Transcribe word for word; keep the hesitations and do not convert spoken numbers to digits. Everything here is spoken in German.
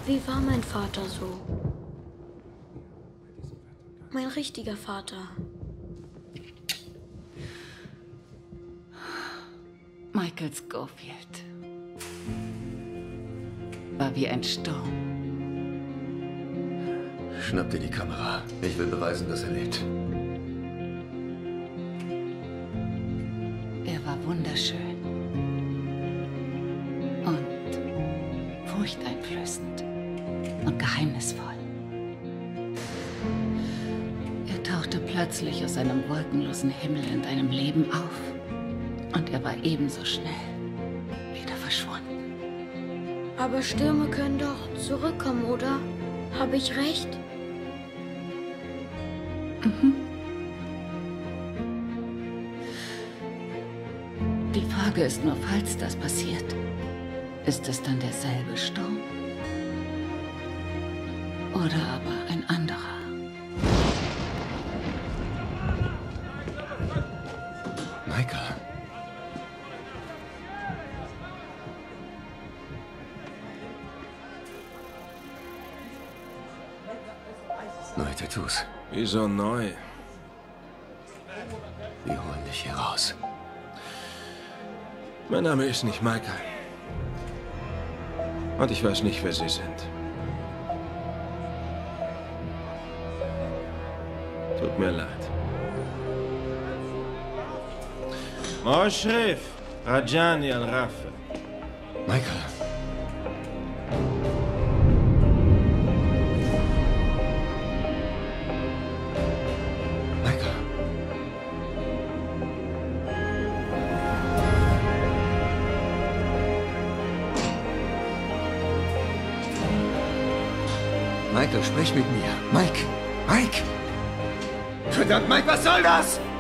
Wie war mein Vater so? Mein richtiger Vater. Michael Scofield war wie ein Sturm. Schnapp dir die Kamera. Ich will beweisen, dass er lebt. Er war wunderschön und furchteinflößend und geheimnisvoll. Er tauchte plötzlich aus einem wolkenlosen Himmel in deinem Leben auf und er war ebenso schnell wieder verschwunden. Aber Stürme können doch zurückkommen, oder? Habe ich recht? Mhm. Die Frage ist nur, falls das passiert, ist es dann derselbe Sturm? Oder aber ein anderer? Michael. Neue Tattoos. Wieso neu? Wir holen dich hier raus. Mein Name ist nicht Michael. Und ich weiß nicht, wer Sie sind. Tut mir leid. Moshrif, Rajani al-Rafa. Michael. Michael. Michael, sprich mit mir. Mike! Mike! Verdammt, Mike, was soll das?